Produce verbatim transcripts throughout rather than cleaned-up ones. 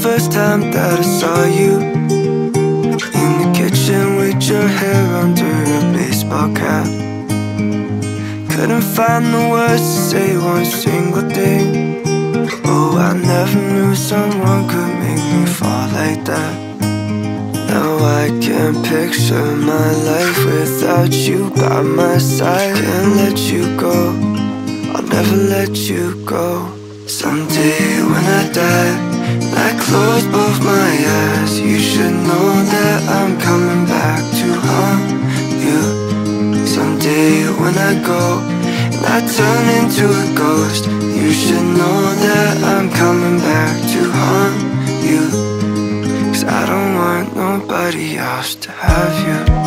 first time that I saw you in the kitchen with your hair under a baseball cap. Couldn't find the words to say one single thing. Oh, I never knew someone could make me fall like that. Now I can't picture my life without you by my side. Can't let you go, I'll never let you go. Someday when I die, I close both my eyes, you should know that I'm coming back to haunt you. Someday when I go and I turn into a ghost, you should know that I'm coming back to haunt you. Cause I don't want nobody else to have you.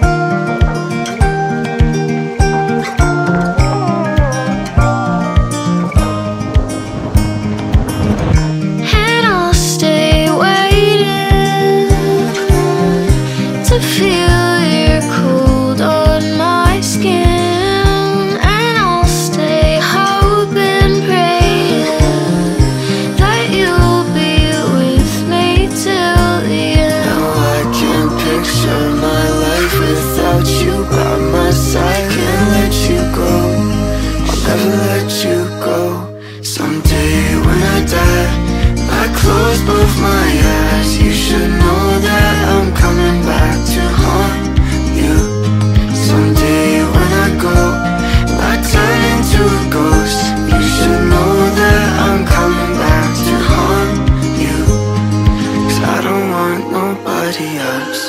Both my eyes, you should know that I'm coming back to haunt you. Someday when I go and I turn into a ghost, you should know that I'm coming back to haunt you. Cause I don't want nobody else.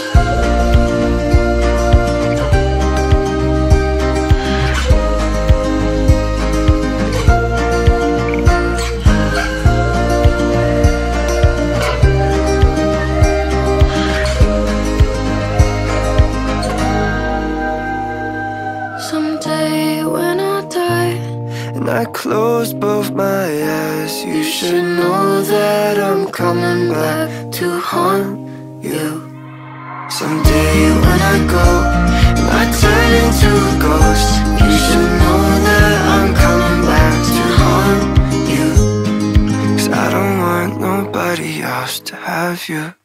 Someday when I die and I close both my eyes, you should know that I'm coming back to haunt you. Someday when I go and I turn into a ghost, you should know that I'm coming back to haunt you. Cause I don't want nobody else to have you.